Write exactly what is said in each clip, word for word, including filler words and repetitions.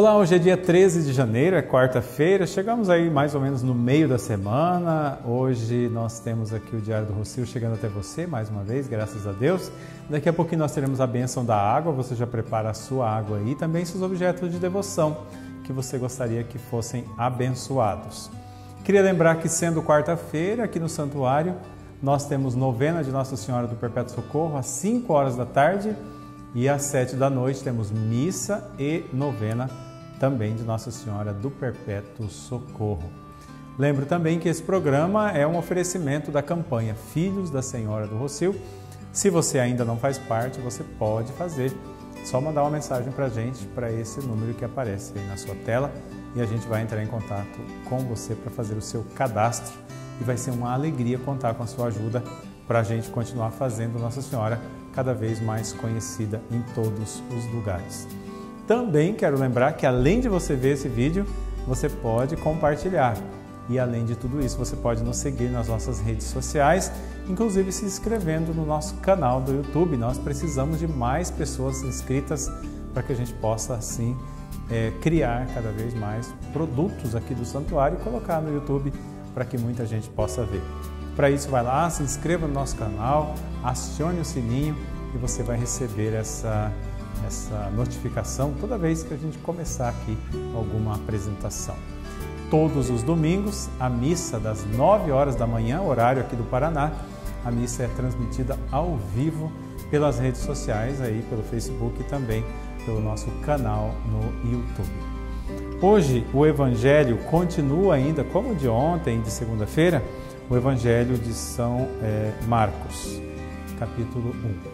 Olá, hoje é dia treze de janeiro, é quarta-feira, chegamos aí mais ou menos no meio da semana. Hoje nós temos aqui o Diário do Rocio chegando até você, mais uma vez, graças a Deus. Daqui a pouquinho nós teremos a bênção da água, você já prepara a sua água aí, também seus objetos de devoção, que você gostaria que fossem abençoados. Queria lembrar que sendo quarta-feira, aqui no santuário, nós temos novena de Nossa Senhora do Perpétuo Socorro às cinco horas da tarde e às sete da noite temos missa e novena também de Nossa Senhora do Perpétuo Socorro. Lembro também que esse programa é um oferecimento da campanha Filhos da Senhora do Rocio. Se você ainda não faz parte, você pode fazer. Só mandar uma mensagem para a gente, para esse número que aparece aí na sua tela, e a gente vai entrar em contato com você para fazer o seu cadastro. E vai ser uma alegria contar com a sua ajuda para a gente continuar fazendo Nossa Senhora cada vez mais conhecida em todos os lugares. Também quero lembrar que além de você ver esse vídeo, você pode compartilhar. E além de tudo isso, você pode nos seguir nas nossas redes sociais, inclusive se inscrevendo no nosso canal do YouTube. Nós precisamos de mais pessoas inscritas para que a gente possa, assim, é, criar cada vez mais produtos aqui do santuário e colocar no YouTube para que muita gente possa ver. Para isso, vai lá, se inscreva no nosso canal, acione o sininho e você vai receber essa, essa notificação toda vez que a gente começar aqui alguma apresentação. Todos os domingos, a missa das nove horas da manhã, horário aqui do Paraná, a missa é transmitida ao vivo pelas redes sociais, aí pelo Facebook e também pelo nosso canal no YouTube. Hoje o Evangelho continua ainda, como de ontem, de segunda-feira, o Evangelho de São é, Marcos, capítulo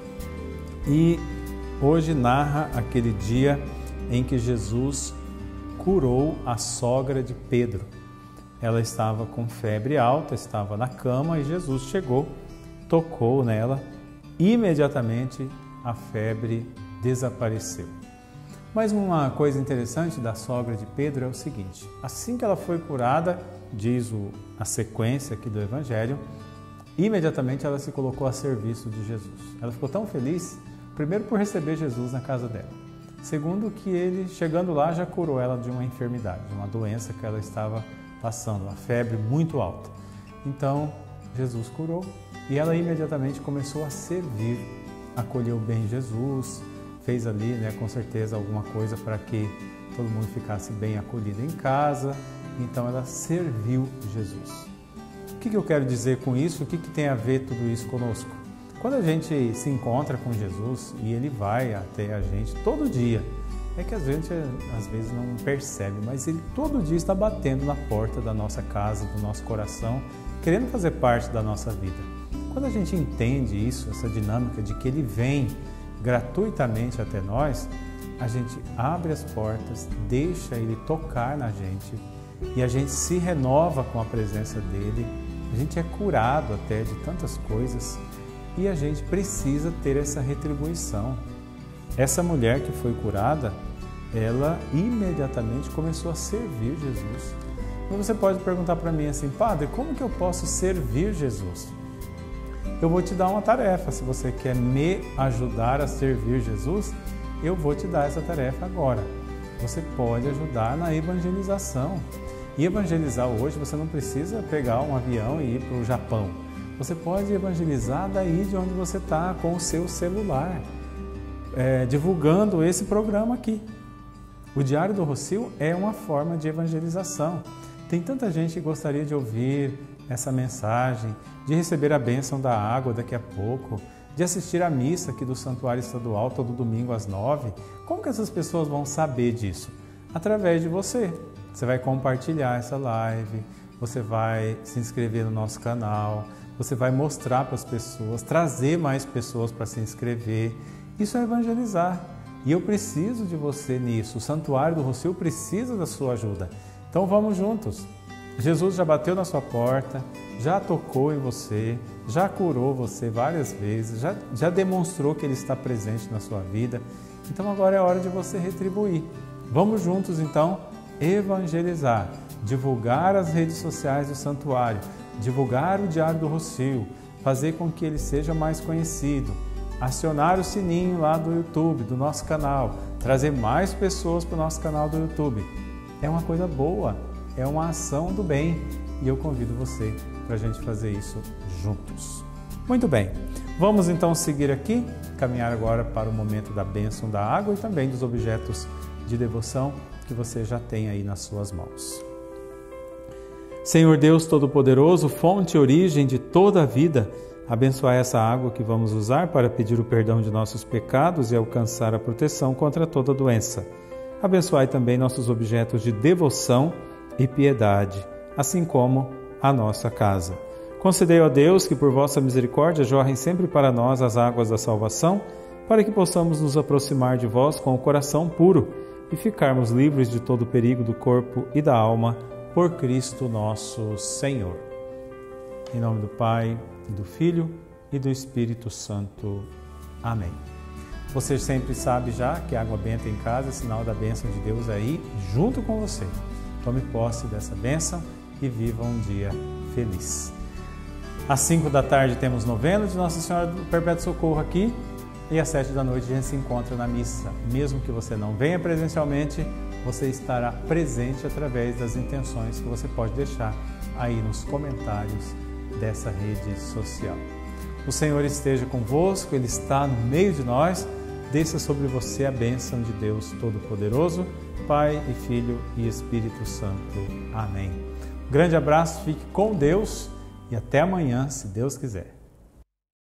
um. E hoje narra aquele dia em que Jesus curou a sogra de Pedro. Ela estava com febre alta, estava na cama e Jesus chegou, tocou nela, e imediatamente a febre desapareceu. Mas uma coisa interessante da sogra de Pedro é o seguinte: assim que ela foi curada, diz o, a sequência aqui do Evangelho, imediatamente ela se colocou a serviço de Jesus. Ela ficou tão feliz, primeiro por receber Jesus na casa dela, segundo que ele, chegando lá, já curou ela de uma enfermidade, de uma doença que ela estava passando, uma febre muito alta. Então, Jesus curou e ela imediatamente começou a servir, acolheu bem Jesus, fez ali, né, com certeza, alguma coisa para que todo mundo ficasse bem acolhido em casa. Então ela serviu Jesus. O que eu quero dizer com isso? O que tem a ver tudo isso conosco? Quando a gente se encontra com Jesus e Ele vai até a gente todo dia, é que a gente às vezes não percebe, mas Ele todo dia está batendo na porta da nossa casa, do nosso coração, querendo fazer parte da nossa vida. Quando a gente entende isso, essa dinâmica de que Ele vem gratuitamente até nós, a gente abre as portas, deixa Ele tocar na gente, e a gente se renova com a presença dele, a gente é curado até de tantas coisas e a gente precisa ter essa retribuição. Essa mulher que foi curada, ela imediatamente começou a servir Jesus. E você pode perguntar para mim assim: Padre, como que eu posso servir Jesus? Eu vou te dar uma tarefa. Se você quer me ajudar a servir Jesus, eu vou te dar essa tarefa agora. Você pode ajudar na evangelização. E evangelizar hoje, você não precisa pegar um avião e ir para o Japão. Você pode evangelizar daí de onde você está, com o seu celular, é, divulgando esse programa aqui. O Diário do Rocio é uma forma de evangelização. Tem tanta gente que gostaria de ouvir essa mensagem, de receber a bênção da água daqui a pouco, de assistir à missa aqui do Santuário Estadual todo domingo às nove. Como que essas pessoas vão saber disso? Através de você. Você vai compartilhar essa live, você vai se inscrever no nosso canal, você vai mostrar para as pessoas, trazer mais pessoas para se inscrever. Isso é evangelizar. E eu preciso de você nisso. O Santuário do Rocio precisa da sua ajuda. Então vamos juntos. Jesus já bateu na sua porta, já tocou em você, já curou você várias vezes, já, já demonstrou que Ele está presente na sua vida. Então agora é hora de você retribuir. Vamos juntos então evangelizar, divulgar as redes sociais do santuário, divulgar o Diário do Rocio, fazer com que ele seja mais conhecido. acionar o sininho lá do YouTube, do nosso canal, trazer mais pessoas para o nosso canal do YouTube. É uma coisa boa, é uma ação do bem e eu convido você para a gente fazer isso juntos. Muito bem, vamos então seguir aqui, caminhar agora para o momento da bênção da água e também dos objetos de devoção que você já tem aí nas suas mãos. Senhor Deus Todo-Poderoso, fonte e origem de toda a vida, abençoai essa água que vamos usar para pedir o perdão de nossos pecados e alcançar a proteção contra toda doença. Abençoai também nossos objetos de devoção e piedade, assim como a nossa casa. Concedei, ó Deus, que por vossa misericórdia jorrem sempre para nós as águas da salvação, para que possamos nos aproximar de vós com o coração puro e ficarmos livres de todo perigo do corpo e da alma, por Cristo nosso Senhor. Em nome do Pai, e do Filho e do Espírito Santo. Amém. Você sempre sabe já que a água benta em casa é sinal da bênção de Deus aí junto com você. Tome posse dessa bênção e viva um dia feliz. Às cinco da tarde temos novena de Nossa Senhora do Perpétuo Socorro aqui e às sete da noite a gente se encontra na missa. Mesmo que você não venha presencialmente, você estará presente através das intenções que você pode deixar aí nos comentários dessa rede social. O Senhor esteja convosco, Ele está no meio de nós. Desça sobre você a bênção de Deus Todo-Poderoso, Pai e Filho e Espírito Santo. Amém. Um grande abraço, fique com Deus e até amanhã, se Deus quiser.